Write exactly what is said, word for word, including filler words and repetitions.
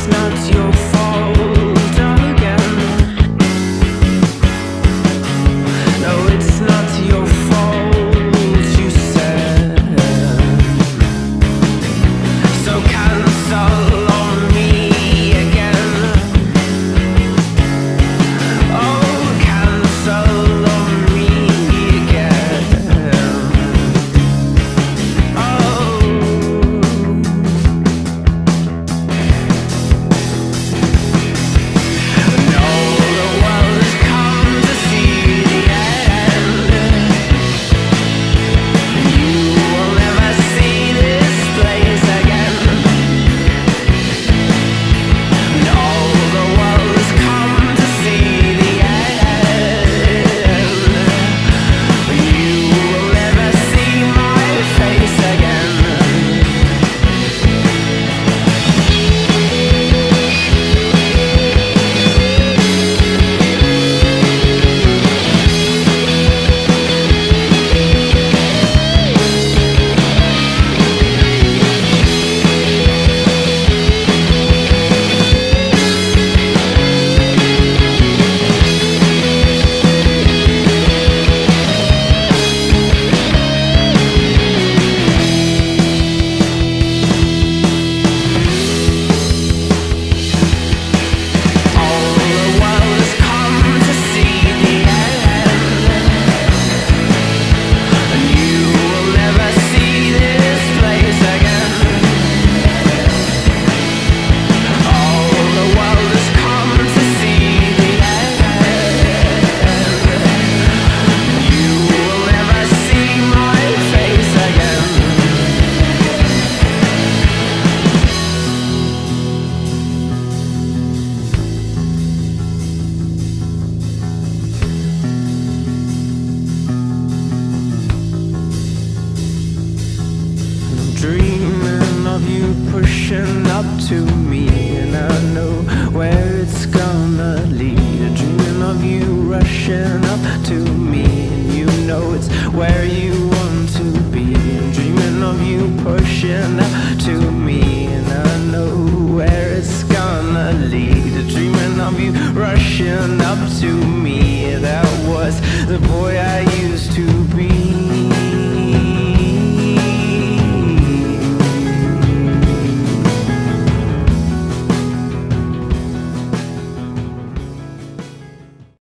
not your fault again. No, it's not your fault, you said. So cancel on me again. Oh, cancel on me again. Oh. No, the world has come to see the end. You will never see this place again. No, the world has come to see the end. You will never see my face again. All the world has come to see the end, and you will never see this place again. All the world has come to see the end, you will never see my face again. I'm dreaming of you pushing up to me, and I know where it's gonna lead. Dreaming of you rushing up to me, and you know it's where you want to be. I'm dreaming of you pushing up to me, and I know where it's gonna lead. Dreaming of you rushing up to me.